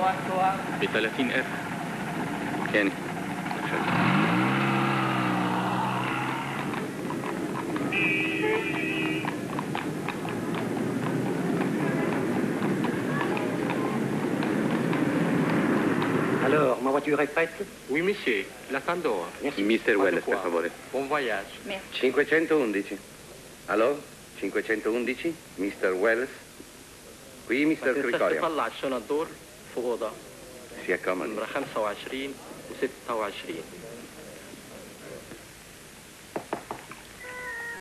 ب 30,000. tieni. Alors, ma voiture est prête? Oui, monsieur. L'attendons. Mister Welles, per favore. Buon voyage. 511. Allo? 511? Mr. Welles? Qui Mr. Krikoria. طلع الشنط دول في أوضة Si accomodi. نمرة 25 و26.